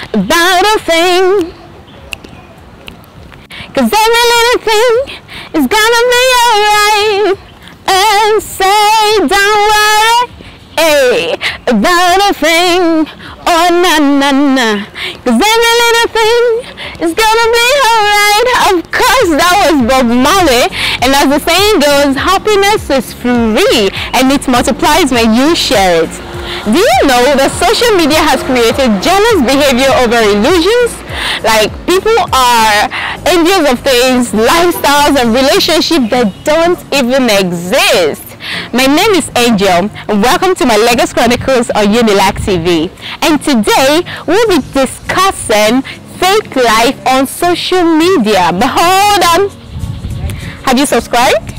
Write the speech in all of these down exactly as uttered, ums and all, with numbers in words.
about a thing. Cause every little thing is gonna be alright. And say, don't worry, hey, about a thing. Oh, na na na. Cause every little thing is gonna be alright. Of course, that was Bob Marley. And as the saying goes, happiness is free and it multiplies when you share it. Do you know that social media has created jealous behavior over illusions? Like, people are envious of things, lifestyles and relationships that don't even exist. My name is Angel and welcome to my Lagos Chronicles on Unilag T V. And today we'll be discussing fake life on social media. But hold on. Have you subscribed?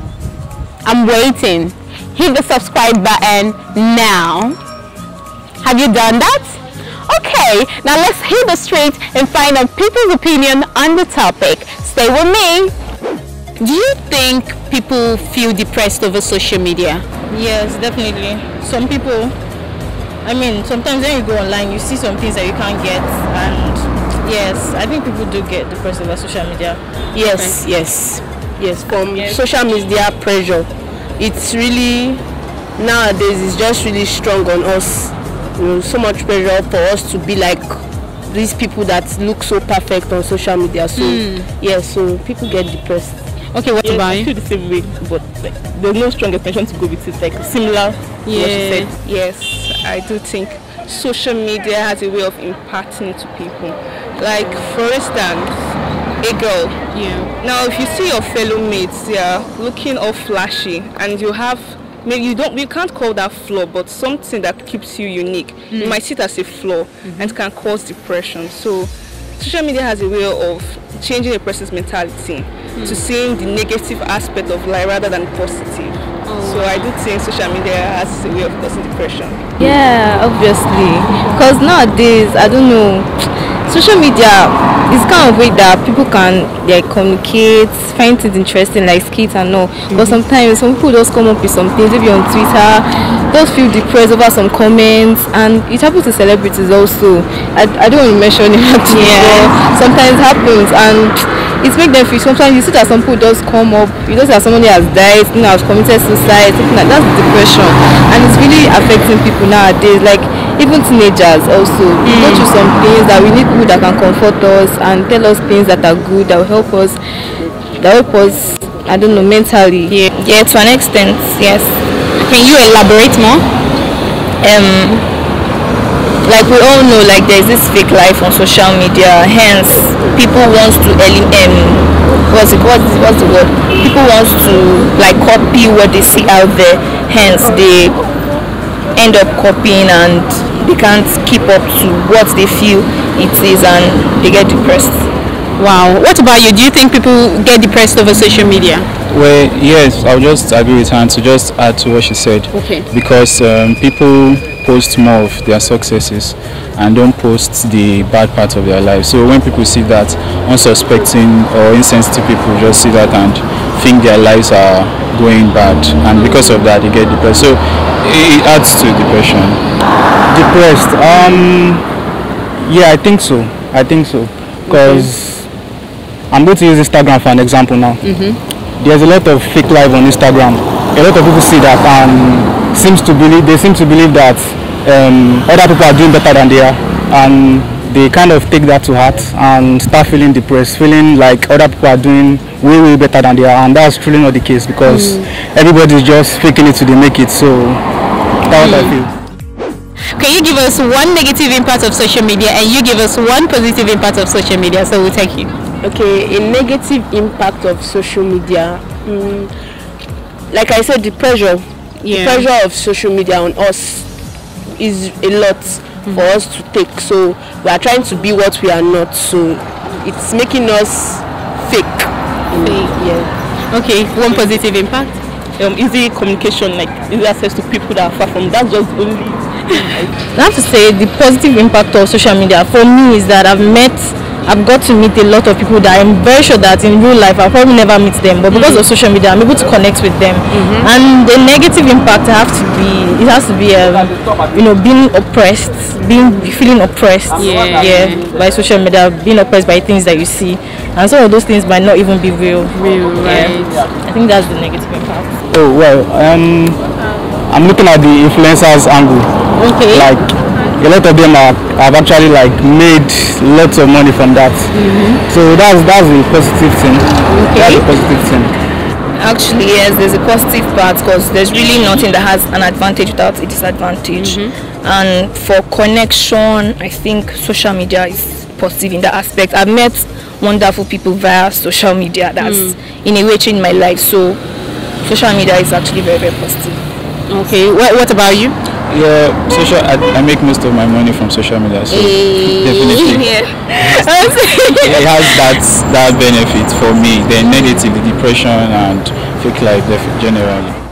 I'm waiting. Hit the subscribe button now. Have you done that? Okay, now let's hit the street and find out people's opinion on the topic. Stay with me. Do you think people feel depressed over social media? Yes, definitely. Some people, I mean, sometimes when you go online, you see some things that you can't get, and yes, I think people do get depressed over social media. Yes, okay. yes, yes. From yes. social media pressure, it's really nowadays it's just really strong on us. You know, so much pressure for us to be like these people that look so perfect on social media. So mm. yeah, so people get depressed. Okay, what yes, about I you? feel the same way, but like, there's no strong intention to go with it. Like similar to what you said. Yes, I do think social media has a way of impacting to people. Like for instance, a girl. Yeah. Now, if you see your fellow mates, they are looking all flashy, and you have maybe you don't, you can't call that flaw, but something that keeps you unique. Mm. You might see it as a flaw, mm-hmm. and can cause depression. So, social media has a way of changing a person's mentality mm. to seeing the negative aspect of life rather than positive. Oh. So I do think social media has a way of causing depression. Yeah, obviously. Because nowadays, I don't know, social media is kind of way that people can like communicate, find things interesting like skits and all. Mm-hmm. But sometimes some people just come up with some things, maybe on Twitter, just feel depressed over some comments, and it happens to celebrities also. I, I don't want to mention it actually, yeah. but sometimes it happens, and it makes them feel, sometimes you see that some people just come up, you just that somebody has died, you know, has committed suicide, something like that. That's depression, and it's really affecting people nowadays, like even teenagers also. Mm. We go through some things that we need people that can comfort us and tell us things that are good, that will help us, that help us, I don't know, mentally. Yeah, yeah, to an extent, yes. Can you elaborate more? Um, like we all know, like there's this fake life on social media, hence people want to um what's it what's, what's the word people want to like copy what they see out there, hence they end up copying and they can't keep up to what they feel it is and they get depressed. Wow. What about you? Do you think people get depressed over social media? Well, yes, I'll just agree with her, and to just add to what she said. Okay. Because um, people post more of their successes and don't post the bad part of their life. So when people see that, unsuspecting or insensitive people just see that and think their lives are going bad, and because of that they get depressed. So it adds to depression. Depressed? Um, yeah, I think so. I think so. Because okay. I'm going to use Instagram for an example now. Mm-hmm. There's a lot of fake life on Instagram. A lot of people see that and seems to believe they seem to believe that um, other people are doing better than they are, and they kind of take that to heart and start feeling depressed, feeling like other people are doing way way better than they are, and that's truly not the case because mm. everybody's just faking it till they make it. So that's mm. what I feel. Can you give us one negative impact of social media and you give us one positive impact of social media? So we'll take you. Okay, a negative impact of social media. Mm, like I said, the pressure, yeah. the pressure of social media on us is a lot mm-hmm. for us to take. So we are trying to be what we are not. So it's making us fake. Fake. Yeah. Okay, one positive impact. Um, easy communication, like easy access to people that are far from. That's just only. I have to say the positive impact of social media for me is that I've met I've got to meet a lot of people that I'm very sure that in real life I'll probably never meet them, but because mm-hmm. of social media I'm able to connect with them. Mm-hmm. And the negative impact have to be it has to be um, you know, being oppressed, being feeling oppressed yeah. yeah by social media, being oppressed by things that you see, and some of those things might not even be real. Real, right? Yeah. I think that's the negative impact. Oh well, um, I'm looking at the influencers angle. Okay. Like a lot of them are, have actually like made lots of money from that. Mm-hmm. So that's that's a positive thing. Okay. That's a positive thing. Actually, yes, there's a positive part because there's really nothing that has an advantage without a disadvantage. Mm-hmm. And for connection, I think social media is positive in that aspect. I've met wonderful people via social media that's mm. in a way changed my life. So social media is actually very, very positive. Okay, what, what about you? Yeah, social. I, I make most of my money from social media, so hey. definitely Yeah. it has that that benefit for me. The negative, the depression, and fake life, generally.